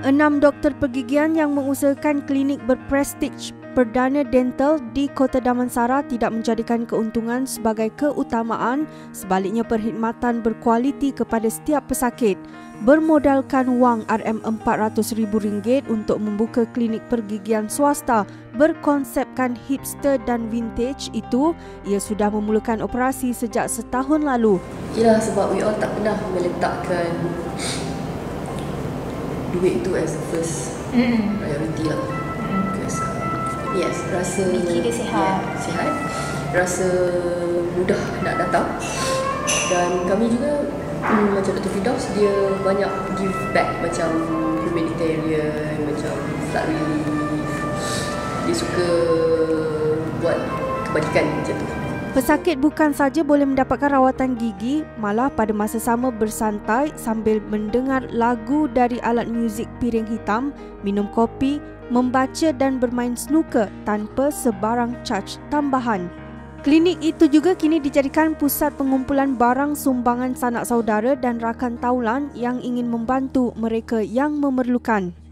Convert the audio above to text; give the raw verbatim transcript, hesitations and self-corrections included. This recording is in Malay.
Enam doktor pergigian yang mengusahakan klinik berprestij Perdana Dental di Kota Damansara tidak menjadikan keuntungan sebagai keutamaan, sebaliknya perkhidmatan berkualiti kepada setiap pesakit. Bermodalkan wang R M empat ratus ribu ringgit untuk membuka klinik pergigian swasta berkonsepkan hipster dan vintage itu, ia sudah memulakan operasi sejak setahun lalu. Yalah, sebab we all tak pernah meletakkan duit itu as the first mm. priority lah. Mm. Because, uh, yes, rasa fikir dia sihat. Yeah, sihat, rasa mudah nak datang, dan kami juga hmm, macam Doktor Firdaus, dia banyak give back macam humanitarian, macam flood relief. Dia suka buat kebajikan macam tu. Pesakit bukan saja boleh mendapatkan rawatan gigi, malah pada masa sama bersantai sambil mendengar lagu dari alat muzik piring hitam, minum kopi, membaca dan bermain snooker tanpa sebarang caj tambahan. Klinik itu juga kini dijadikan pusat pengumpulan barang sumbangan sanak saudara dan rakan taulan yang ingin membantu mereka yang memerlukan.